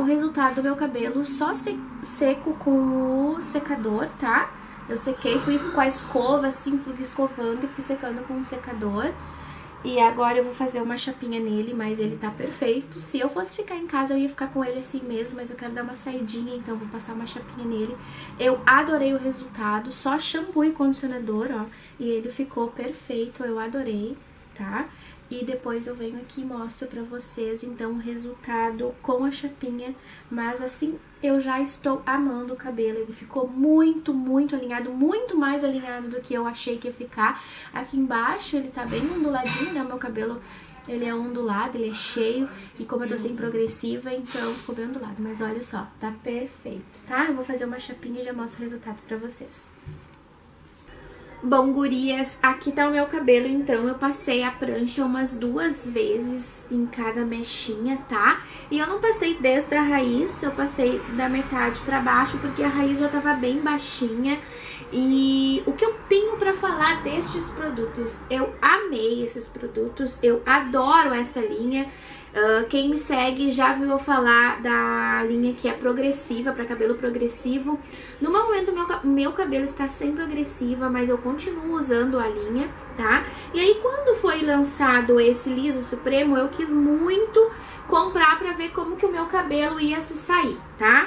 resultado do meu cabelo só seco com o secador, tá? Eu sequei, fui com a escova, assim, fui escovando e fui secando com o secador. E agora eu vou fazer uma chapinha nele, mas ele tá perfeito. Se eu fosse ficar em casa, eu ia ficar com ele assim mesmo, mas eu quero dar uma saidinha, então vou passar uma chapinha nele. Eu adorei o resultado, só shampoo e condicionador, ó, e ele ficou perfeito, eu adorei, tá? E depois eu venho aqui e mostro pra vocês, então, o resultado com a chapinha. Mas assim, eu já estou amando o cabelo. Ele ficou muito, muito alinhado, muito mais alinhado do que eu achei que ia ficar. Aqui embaixo ele tá bem onduladinho, né? O meu cabelo, ele é ondulado, ele é cheio. E como eu tô sem progressiva, então ficou bem ondulado. Mas olha só, tá perfeito, tá? Eu vou fazer uma chapinha e já mostro o resultado pra vocês. Bom, gurias, aqui tá o meu cabelo, então eu passei a prancha umas 2 vezes em cada mechinha, tá? E eu não passei desde a raiz, eu passei da metade pra baixo, porque a raiz já tava bem baixinha. E o que eu tenho pra falar destes produtos? Eu amei esses produtos, eu adoro essa linha. Quem me segue já viu eu falar da linha que é progressiva, para cabelo progressivo. No momento meu cabelo está sem progressiva, mas eu continuo usando a linha, tá? E aí quando foi lançado esse liso supremo, eu quis muito comprar para ver como que o meu cabelo ia se sair, tá?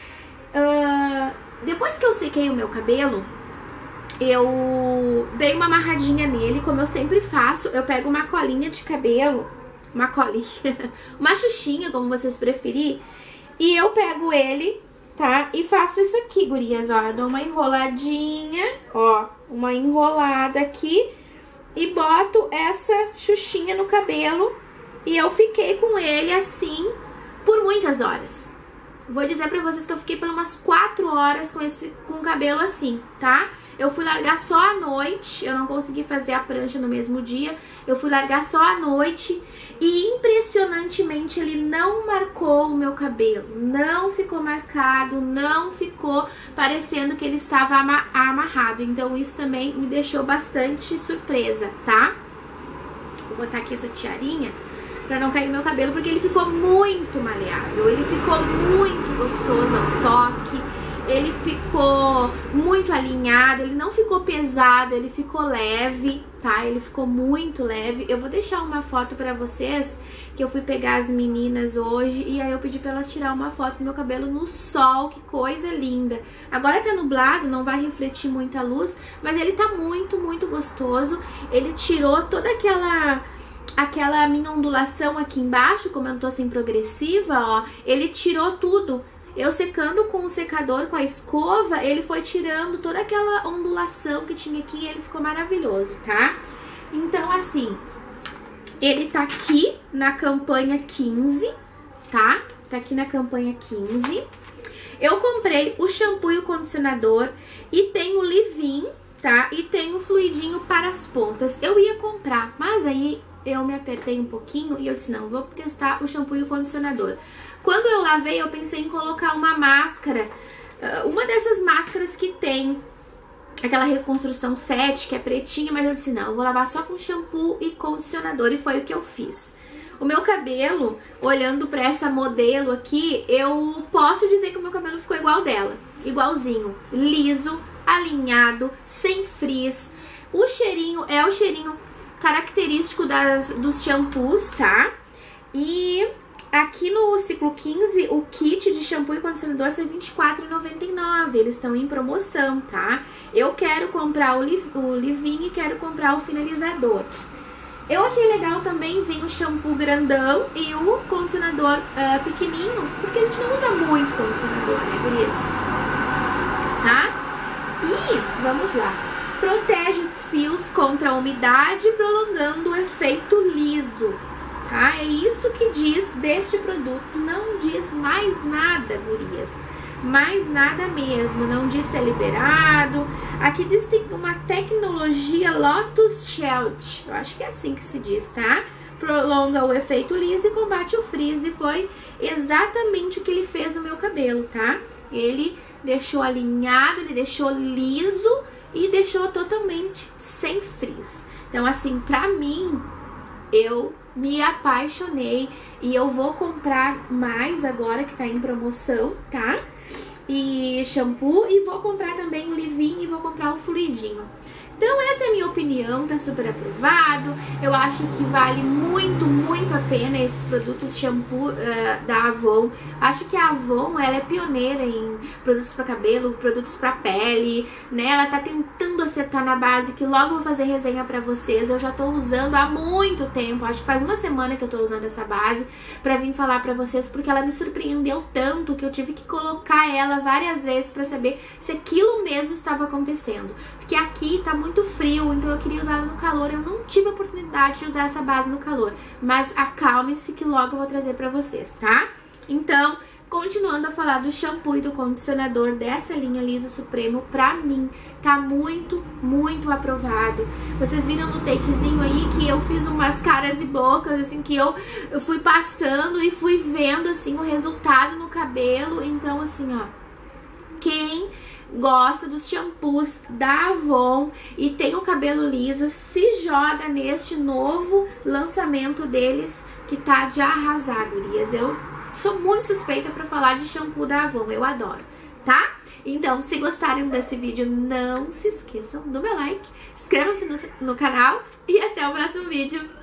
Depois que eu sequei o meu cabelo, eu dei uma amarradinha nele, como eu sempre faço. Eu pego uma colinha de cabelo, uma colinha, uma xuxinha, como vocês preferirem, e eu pego ele, tá? E faço isso aqui, gurias, ó, eu dou uma enroladinha, ó, uma enrolada aqui, e boto essa xuxinha no cabelo, e eu fiquei com ele assim por muitas horas. Vou dizer pra vocês que eu fiquei por umas 4 horas com o cabelo assim, tá? Eu fui largar só à noite, eu não consegui fazer a prancha no mesmo dia, eu fui largar só à noite e impressionantemente ele não marcou o meu cabelo, não ficou marcado, não ficou parecendo que ele estava amarrado, então isso também me deixou bastante surpresa, tá? Vou botar aqui essa tiarinha pra não cair no meu cabelo, porque ele ficou muito maleável, ele ficou muito gostoso ao toque. Ele ficou muito alinhado, ele não ficou pesado, ele ficou leve, tá? Ele ficou muito leve. Eu vou deixar uma foto pra vocês, que eu fui pegar as meninas hoje, e aí eu pedi pra elas tirar uma foto do meu cabelo no sol, que coisa linda. Agora tá nublado, não vai refletir muita luz, mas ele tá muito, muito gostoso. Ele tirou toda aquela minha ondulação aqui embaixo, como eu não tô sem progressiva, ó, ele tirou tudo. Eu secando com o secador, com a escova, ele foi tirando toda aquela ondulação que tinha aqui e ele ficou maravilhoso, tá? Então, assim, ele tá aqui na campanha 15, tá? Tá aqui na campanha 15. Eu comprei o shampoo e o condicionador e tem o leave-in, tá? E tem o fluidinho para as pontas. Eu ia comprar, mas aí eu me apertei um pouquinho e eu disse, não, vou testar o shampoo e o condicionador. Quando eu lavei, eu pensei em colocar uma máscara, uma dessas máscaras que tem aquela reconstrução 7, que é pretinha, mas eu disse, não, eu vou lavar só com shampoo e condicionador, e foi o que eu fiz. O meu cabelo, olhando pra essa modelo aqui, eu posso dizer que o meu cabelo ficou igual dela, igualzinho, liso, alinhado, sem frizz. O cheirinho é o cheirinho característico dos shampoos, tá? E aqui no ciclo 15, o kit de shampoo e condicionador é R$ 24,99. Eles estão em promoção, tá? Eu quero comprar o leave-in e quero comprar o finalizador. Eu achei legal também vir o shampoo grandão e o condicionador pequenininho, porque a gente não usa muito condicionador, né, gurias? Tá? E, vamos lá. Protege os fios contra a umidade, prolongando o efeito liso. Tá? É isso que diz deste produto, não diz mais nada, gurias, mais nada mesmo, não diz se é liberado. Aqui diz que tem uma tecnologia Lotus Shield, eu acho que é assim que se diz, tá? Prolonga o efeito liso e combate o frizz, e foi exatamente o que ele fez no meu cabelo, tá? Ele deixou alinhado, ele deixou liso e deixou totalmente sem frizz. Então, assim, pra mim, eu me apaixonei e eu vou comprar mais agora que tá em promoção, tá? E shampoo, e vou comprar também o leave-in e vou comprar o fluidinho. Então essa é a minha opinião, tá super aprovado. Eu acho que vale muito, muito a pena esses produtos shampoo da Avon. Acho que a Avon, ela é pioneira em produtos para cabelo, produtos para pele, né? Ela tá tentando acertar na base, que logo vou fazer resenha pra vocês. Eu já tô usando há muito tempo, acho que faz uma semana que eu tô usando essa base pra vir falar pra vocês, porque ela me surpreendeu tanto que eu tive que colocar ela várias vezes pra saber se aquilo mesmo estava acontecendo. Porque aqui tá muito frio, então eu queria usar ela no calor. Eu não tive a oportunidade de usar essa base no calor, mas acalmem-se que logo eu vou trazer pra vocês, tá? Então, continuando a falar do shampoo e do condicionador dessa linha Liso Supremo, pra mim tá muito, muito aprovado. Vocês viram no takezinho aí que eu fiz umas caras e bocas, assim, que eu fui passando e fui vendo, assim, o resultado no cabelo. Então, assim, ó, quem gosta dos shampoos da Avon e tem o cabelo liso, se joga neste novo lançamento deles, que tá de arrasar, gurias. Eu sou muito suspeita pra falar de shampoo da Avon, eu adoro, tá? Então, se gostarem desse vídeo, não se esqueçam do meu like, inscrevam-se no canal e até o próximo vídeo.